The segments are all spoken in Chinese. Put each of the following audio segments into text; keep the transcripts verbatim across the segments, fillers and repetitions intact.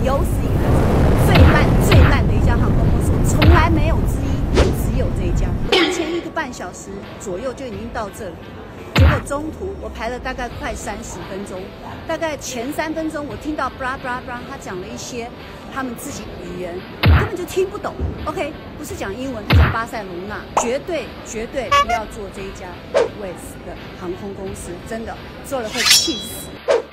有史以来最烂最烂的一家航空公司，从来没有之一，只有这一家。提前一个半小时左右就已经到这里，结果中途我排了大概快三十分钟，大概前三分钟我听到 blah blah blah， 他讲了一些他们自己语言，根本就听不懂。OK， 不是讲英文，是讲巴塞隆纳，绝对绝对不要做这一家 West 的航空公司，真的做了会气死。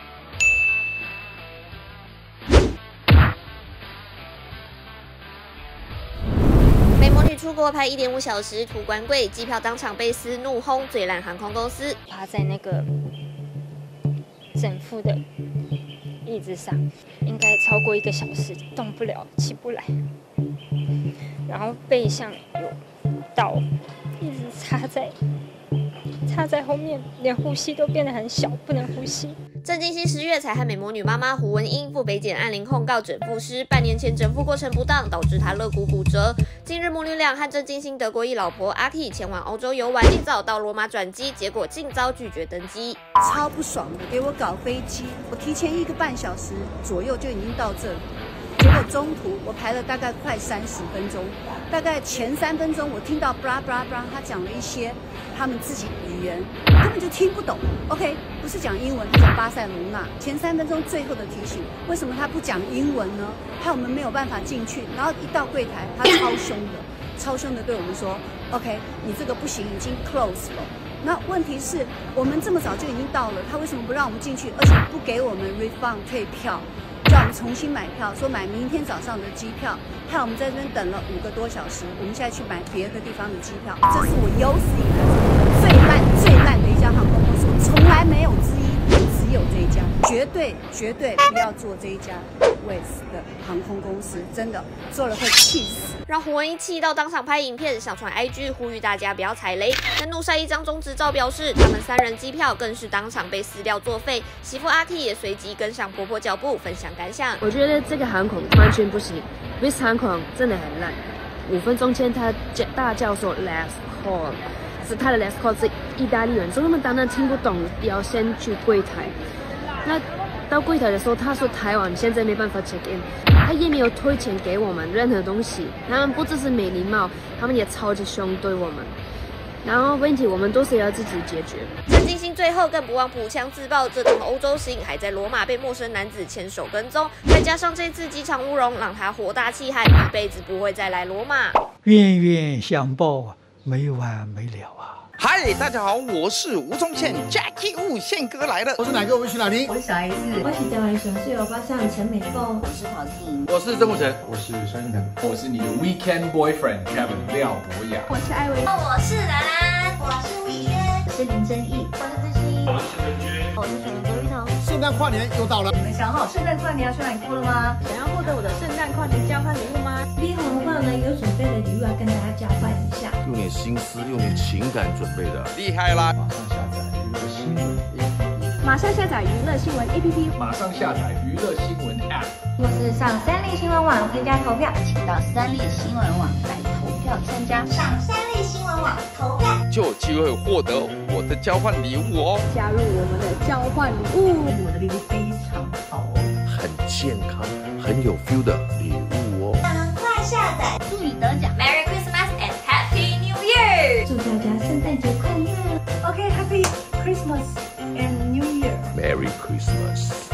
美魔女出国排一点五小时，图关柜，机票当场被撕，怒轰最烂航空公司。 趴在那个整副的椅子上，应该超过一个小时，动不了，起不来。然后背上有刀，一直插在插在后面，连呼吸都变得很小，不能呼吸。 郑敬熙十月才和美魔女妈妈胡文英赴北检按铃控告整复师，半年前整复过程不当，导致她肋骨骨折。近日母女俩和郑敬熙德国裔老婆阿 K 前往欧洲游玩，一早到罗马转机，结果竟遭拒绝登机， 超不爽的，给我搞飞机，我提前一个半小时左右就已经到这里。结果中途我排了大概快三十分钟，大概前三分钟我听到 blah blah blah， 他讲了一些他们自己语言，根本就听不懂。OK， 不是讲英文，是讲巴塞隆纳。前三分钟最后的提醒，为什么他不讲英文呢？害我们没有办法进去。然后一到柜台，他超凶的，超凶的对我们说 ，OK， 你这个不行，已经 close 了。那问题是我们这么早就已经到了，他为什么不让我们进去，而且不给我们 refund 退票？叫我们重新买票，说买明天早上的机票，害我们在这边等了五个多小时。我们现在去买别的地方的机票，这是我有史以来最烂最烂的一家航空公司，从来没有之一，只有这一家，绝对绝对不要做这一家 West 的航空公司，真的做了会气死。 让胡文英气到当场拍影片上传 I G， 呼吁大家不要踩雷。更怒晒一张中执照，表示他们三人机票更是当场被撕掉作废。媳妇阿 K 也随即跟上婆婆脚步，分享感想。 我觉得这个航空完全不行 ，West 航空真的很烂。五分钟前他大叫说 last call， 是他的 last call 是意大利人，所以我们当然听不懂，要先去柜台。那到柜台的时候，他说台湾现在没办法 check in， 他也没有退钱给我们任何东西。他们不只是没礼貌，他们也超级凶对我们。然后问题我们都是要自己解决。 郑敬熙最后更不忘补枪自爆，这趟欧洲行还在罗马被陌生男子牵手跟踪，再加上这次机场乌龙，让他火大气喊一辈子不会再来罗马。 冤冤相报没完没了啊！ 嗨，大家好，我是吴宗宪 ，Jackie Wu 宪哥来了。 我是哪个？我是哪里？ 我是小 S， 我是台湾熊是欧巴桑陈美凤，我是陶晶， 我是曾国成， 我是萧敬腾， 我是你的 Weekend Boyfriend Kevin 廖博雅， 我是艾薇， 我是兰兰，我是魏轩， 我是林真义， 我是志熙， 我是文君， 我是陈卓玉彤。 圣诞跨年又到了， 你们想好圣诞跨年要去哪里过了吗？ 想要获得我的圣诞跨年交换礼物吗？ 立红的话呢，有准备的礼物要跟大家交换一下， 用点心思，用点情感准备的， 厉害啦！ 马上下载娱乐新闻 A P P， 马上下载娱乐新闻 A P P， 马上下载娱乐新闻 App， 或是上三立新闻网参加投票，请到三立新闻网来投票参加。 上三立新闻网投票， 就有机会获得我的交换礼物哦！ 加入我们的交换礼物， 我的礼物非常好哦， 很健康、很有 feel 的礼物哦！ 赶快下载， 祝你得奖 ！Merry Christmas and Happy New Year！ 祝大家圣诞节快乐 ！OK，Happy Christmas and New Year！ Merry Christmas！